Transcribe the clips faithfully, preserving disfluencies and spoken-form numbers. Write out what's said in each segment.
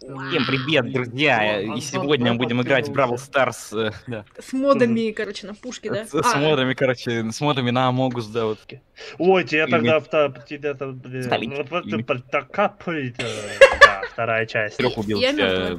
Всем привет, друзья! И сегодня мы будем играть в Бравл Старс. Да. С модами, короче, на пушке, да? С, с а, модами, короче, с модами на Амогус, да, вот. Ой, тебе тогда тебя да, вторая часть. Трех убил. Я тебя...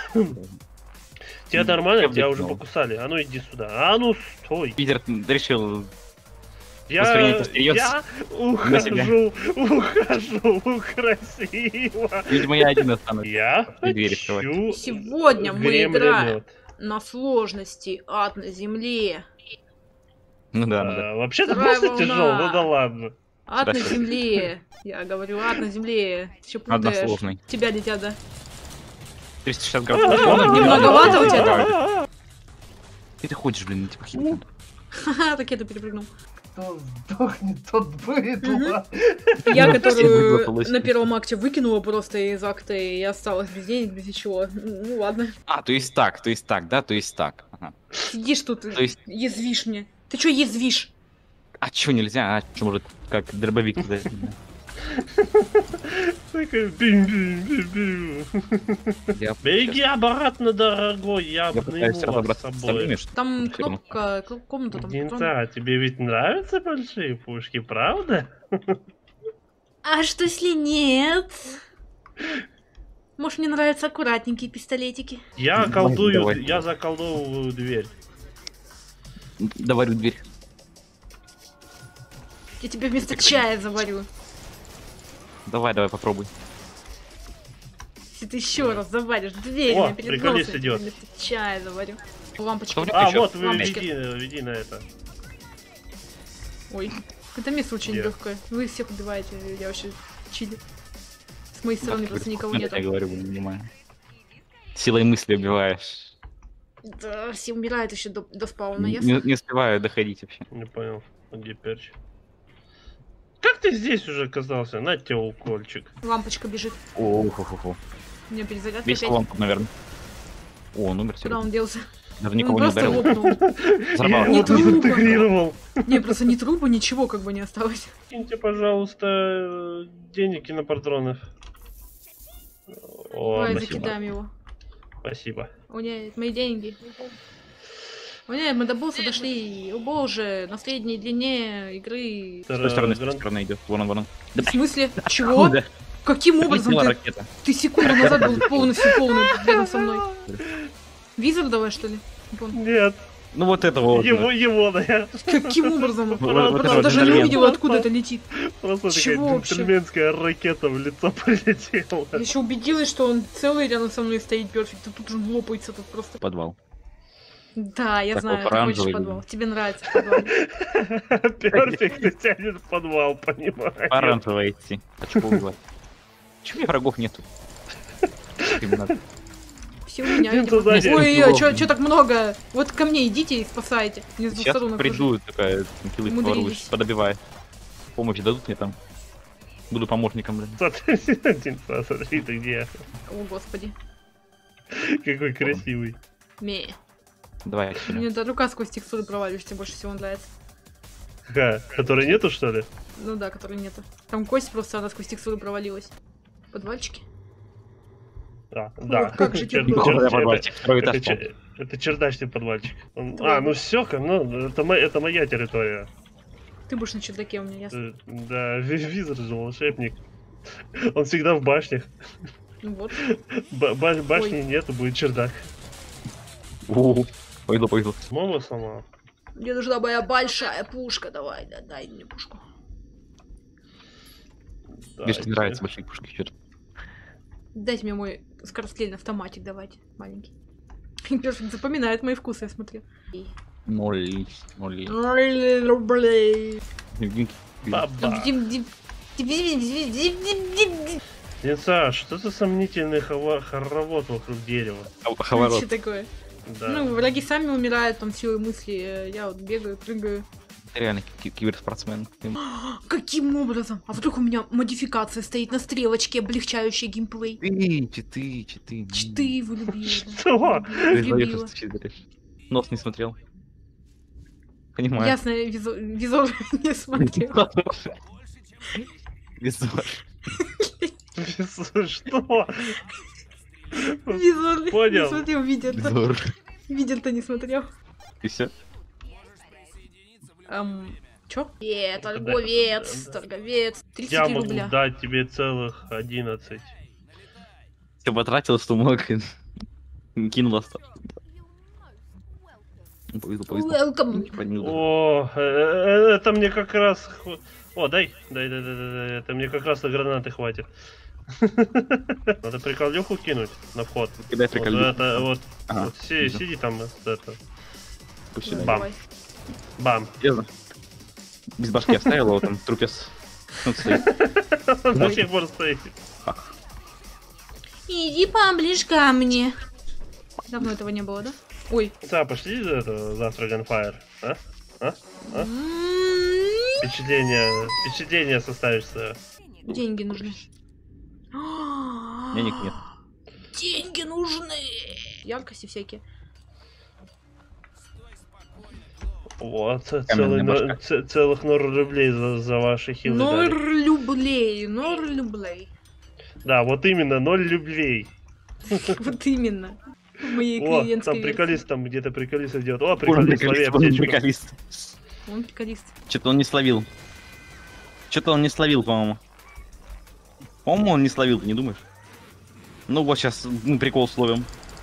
Тебя нормально? Я Тебя уже вдохнул. покусали. А ну иди сюда. А ну стой. Питер решил Я, воспринять всерьез я на себя. ухожу, ухожу, красиво. Видимо, я один останусь. Я Двери хочу Сегодня мы гремлинет. играем на сложности ад на земле. Ну да, ну да. А, вообще-то Вторая просто тяжело, волна. ну да ладно. Ад на Хорошо. земле. Я говорю, ад на земле. Ты чё путаешь? Односложный. Тебя летят, да? триста шестьдесят градусов. наклона, не Многовато надо. у тебя там? Где ты ходишь, блин, типа хитро. Ха-ха, ракету перепрыгнул. Кто сдохнет, тот быдло. Я, Ну, которую выплатилось. на первом акте выкинула просто из акта, и я осталась без денег, без ничего. Ну ладно. А, то есть так, то есть так, да, то есть так. Ага. Сидишь тут, То есть- язвишь мне. Ты чё язвишь? А чё нельзя? А чё, может, как дробовик туда? Такой бим-бим-бим-бим. Я Беги обратно, дорогой, я Я пытаюсь обниму вас с разобраться с остальными, собой. что Там всё равно. кнопка, кл- комната там. патрон. Гинта, тебе ведь нравятся большие пушки, правда? А что если нет? Может, мне нравятся аккуратненькие пистолетики. Я Давай, колдую, давай. я заколдовываю дверь. Доварю дверь. Я тебе вместо чая заварю. Давай, давай, попробуй. Если ты еще раз заваришь дверь О, мне перед приколист носом, я идет. тебе вместо чая заварю. Лампочка. Что в нём? А, Ещё вот, вы лампочки. веди, веди на это. Ой, это место очень Где? легкое. Вы всех убиваете, я вообще чили. С моей стороны Так, просто никого я нету. говорю, не понимаю. Силой мысли убиваешь. Да, все умирают еще до, до спауна, Не, ясно? не успеваю доходить вообще. Не понял, а где перч? Как ты здесь уже оказался? На тебе укольчик. Лампочка бежит. О-хо-хо-хо. У меня перезарядка Весь опять. лампу, наверное. О, он умер Куда серьезно. он делся? Даже Он никого не просто ударил. лопнул. Взорвал. Я Не его трогай. дезинтегрировал. Не, просто ни трупа, ничего как бы не осталось. Киньте, пожалуйста, денег на патронов. О, Давай спасибо. закидаем его. Спасибо. У меня есть мои деньги. У меня мы до босса дошли. О боже, на средней длине игры. С той стороны, с той Гран- стороны идет. Вон он, вон он. В смысле? Чего? Да. Каким образом Прилетела ты... ракета. Ты секунду назад был полностью полный рядом со мной. Визор давай, что ли? Не помню. Нет, Ну вот это вот. его, его, наверное. Каким образом? Вот- вот Просто это вот даже не джентльмен. увидела, откуда это летит. Просто Чего такая вообще? джентльменская ракета в лицо прилетела. Я еще убедилась, что он целый рядом со мной стоит перфект, и тут же лопается тут просто. Подвал. Да, я Такой знаю, ты оранжевый хочешь подвал. был. Тебе нравится подвал. Перфект тянет в подвал, понимаешь? Оранжево идти. Хочу поубивать. Чего у меня врагов нету? Им надо. Все у меня. Один видимо. сзади. Ой, ой, чё, чё так много? Вот ко мне идите и спасайте. Не с двух Сейчас сторон окружу. приду, такая килы Умудрились. воруешь, подобиваю. Помощь дадут мне там. Буду помощником, блин. Смотри, один, смотри, ты где? О, господи. Какой красивый. Ме. Давай сюда. Мне эта рука сквозь текстуры проваливаешься, больше всего нравится. Ха, которой нету, что ли? Ну да, которой нету. Там кость просто, она сквозь текстуры провалилась. Подвальчики? А, да. как же Чер- тебе чер- Какой чер- подвальчик? Второй это, этаж. чер- это чердачный подвальчик. Он- Твой. А, ну все, ну, это, мо- это моя территория. Ты будешь на чердаке у меня, ясно? Э, Да, ви- визор же волшебник. Он всегда в башнях. Ну вот. Ба- ба- башни нету, будет чердак. О, Повезло, повезло. Мама сама. Мне нужна моя большая пушка, давай, да, дай мне пушку. Мне же не нравятся большие пушки, что-то. Дайте мне мой скорострельный автоматик, давайте, маленький. Перфект запоминает мои вкусы, я смотрю. Ноль, ноль. Ноль рублей. Баба. Дим- дим- дим- дим- дим- дим- дим- дим- Денса, что за сомнительный хова- хоровод вокруг дерева? Ховорот. Что такое? Да. Ну, враги сами умирают, там силой мысли. э, Я вот бегаю, прыгаю. Реально ки- киберспортсмен. Каким образом? А вдруг у меня модификация стоит на стрелочке, облегчающая геймплей? Ты, читы, читы. Чты влюбила. Что? Ты Влюбила. злоёшься, читеришь. Нос не смотрел. Понимаю. Ясно, визор, визор не смотрел. Визор. Что? Визор. Понял. Не смотрел, видел-то. Зор. Видел-то не смотрел. И все. Эм, чё? Э, Да, торговец, да, да. торговец. тридцать Я три могу рубля. дать тебе целых одиннадцать. Все потратил, что мог. и Кинул остаток. Повезло, повезло. Welcome. Типа, не удобно. О, э, э, это мне как раз... хв- О, дай, дай, дай, дай, дай, дай, это мне как раз на гранаты хватит. Надо приколюху кинуть на вход. Кидай Вот приколюху. это вот, Ага, вот си- вижу. сиди там, это, Пусть Ну, сюда. Бам. давай. бам. Серьезно? Без башки оставил, а вот там трупец. Ну, стоит. До сих пор стоит. Иди поближе ко мне. Давно этого не было, да? Ой. Са, пошли за это, завтра Gunfire, а? А? А? М, Впечатление, впечатление составишься. Деньги нужны. Денег нет. Деньги нужны. Яркости всякие. Вот, ц- Каменная целый, но- башка. ц- целых ноль рублей за, за ваши хилы Ноль дали. люблей, ноль люблей. Да, вот именно, ноль рублей. Вот именно. В моей О, клиентской там версии. приколист, там где-то приколист идет. О, Он приколист, лови приколист, он аптечку. приколист. Он приколист. Что-то он не словил. Что-то он не словил, по-моему. По-моему, он не словил, ты не думаешь? Ну вот сейчас мы прикол словим.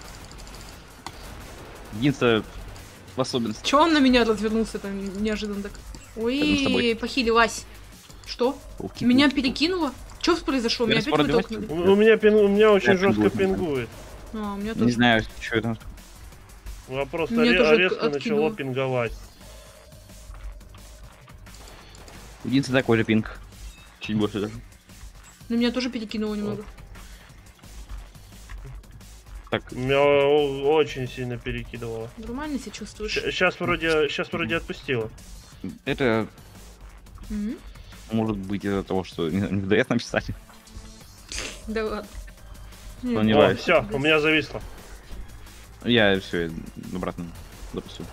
Единственное в особенности. Чё он на меня развернулся там неожиданно так? Пойдем с Ой, тобой. похилилась. Что? Пауки, Меня пауки. перекинуло? Что произошло? Меня Вирус опять пора вытолкнули? У у меня, пин- у меня очень Я жестко пингую. пингует. А, у меня Не тоже. знаю, что это. Вопрос Меня ре- тоже резко от- начало откинуло. пинговать. Единственный такой же пинг. Чуть больше даже. На меня тоже перекинуло немного. Так, Меня о- очень сильно перекидывало. Нормально себя чувствуешь? Сейчас вроде, сейчас вроде отпустило. это М? может быть из-за того, что не не ДС написали. Да ладно. Ну, Не, не О, важно. все, у меня зависло. Я все обратно запустил.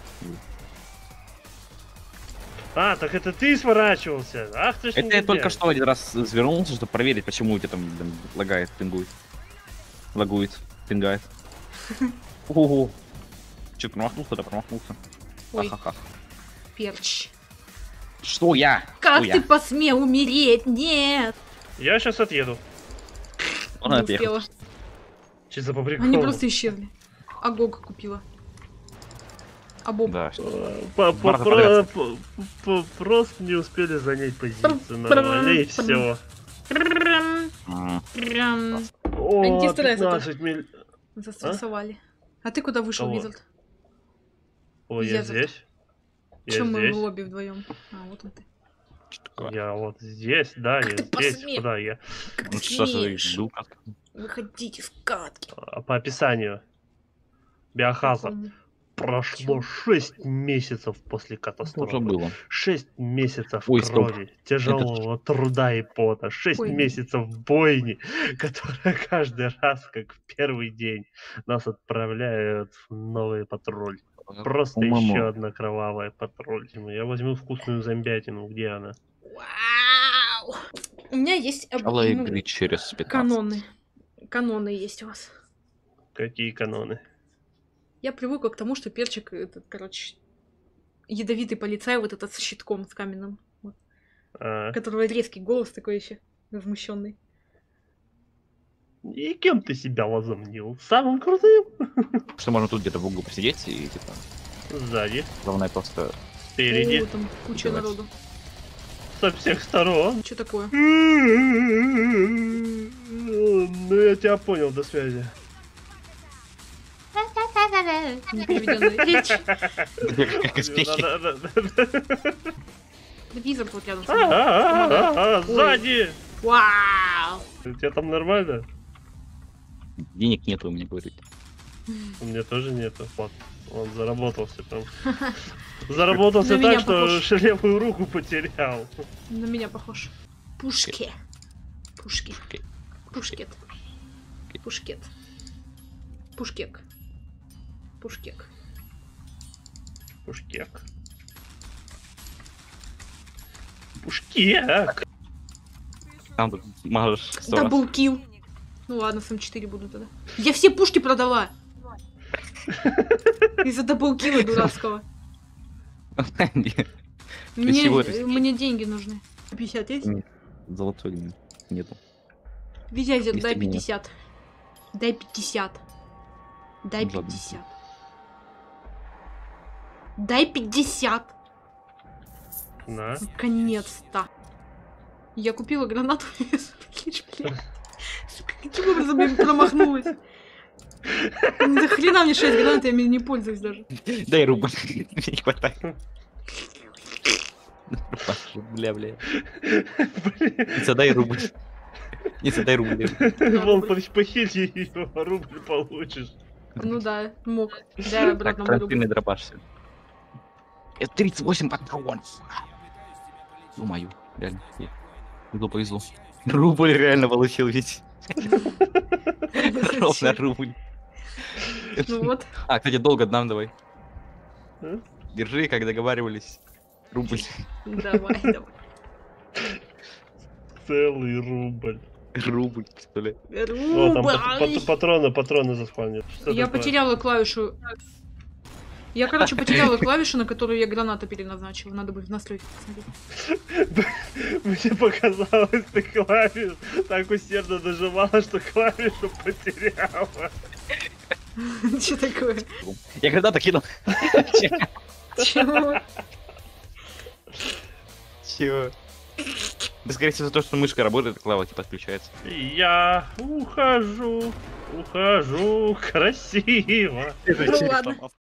А, так это ты сворачивался. Ах ты ж Это я негодяй. только что один раз развернулся, чтобы проверить, почему у тебя там блин, лагает, пингует. Лагует, пингает. Ого. Че, промахнулся, да, промахнулся. Ой, Ха-ха-ха. перч. Что я? Как Что ты я? посмел умереть? Нет! Я сейчас отъеду. Он Не отъехал. успела. Чисто по приколу. Они просто исчезли. Агог купила. А Боб? Да. Э, по- Два по- раза про- подряд. по- по- Просто не успели занять позицию Прям, нормально, и прям. все. М, Прям О, Антистресс это. пятнадцать миль... застрессовали. А ты куда вышел, Кого? Визард? О, я Я за- здесь. Я Чем мы здесь. в лобби вдвоем? А, вот он ты. что такое? Я вот здесь, да, Как я ты здесь. посмел? Куда я? Как Ну, ты что за смеешь? иду, как- Выходите из катки. А по описанию. Биохазард. Какому? Прошло шесть месяцев после Это уже катастрофы. было. шесть месяцев Ой, стоп. крови, тяжелого труда и пота. шесть Ой. месяцев бойни, которая каждый раз, как в первый день, нас отправляет в новый патруль. Просто По-моему, еще одна кровавая патруль. Я возьму вкусную зомбятину. Где она? Вау! У меня есть об- начало ну, игры через пятнадцать. каноны. Каноны есть у вас. Какие каноны? Я привыкла к тому, что перчик, этот, короче, ядовитый полицай, вот этот со щитком, с каменным. Вот, А, у которого резкий голос такой еще, возмущенный. и кем ты себя возомнил? Самым крутым? Что можно тут где-то в углу посидеть и типа Сзади, главное просто спереди, О, там куча Давайте. народу. со всех сторон. Что такое? Ну, я тебя понял, до связи. Непереведенная речь. как из печки. Визор вот рядом со мной. А-а-а-а, Ой. Сзади! Вау! У тебя там нормально? Денег нету у меня, говорит. У меня тоже нету. Вот, он заработался там. Заработался На меня так, что похож. левую руку потерял. На меня похож. Пушки. Пушки. Окей. Пушкет. Пушкет. Пушкек. Пушкек. Пушкек. Пушкек. Там тут можешь сто раз. Даблкил. Ну ладно, с эм четыре буду тогда. Я все пушки продала! Из-за даблкила дурацкого. Мне, чего это? мне деньги нужны. пятьдесят есть? Нет, золотой нету. Витязя, Есть дай у меня. пятьдесят. Дай пятьдесят. Дай Ну, ладно. пятьдесят. Дай пятьдесят. На. Наконец-то. Я купила гранату. Сука, каким образом я промахнулась? Да хрена мне шесть гранат, я ими не пользуюсь даже. Дай рубль. Не хватает. Бля, бля. Не задай рубль. Не задай рубль. Вон, похити ее, рубль получишь. Ну да, мог. Да, обратно мой рубль. Транспильный дропаш. Это тридцать восемь патронов. Ну мою, реально. Иду повезло. Рубль реально получил ведь. Ровно рубль. Ну вот. А, кстати, долго дам давай. А? Держи, как договаривались. Рубль. Давай, давай. Целый рубль. Рубль, что ли? О, там пат- Рубль. пат- патроны, патроны заспавнят. Что Я такое? потеряла клавишу. Я, короче, потеряла клавишу, на которую я гранату переназначила. Надо будет в настройки посмотреть. Мне показалось, ты клавиш так усердно нажимала, что клавишу потеряла. Что такое? Я когда-то кинул. Чего? Чего? Да, скорее всего, за то, что мышка работает, клава типа отключается. Я ухожу, ухожу красиво. Ну ладно.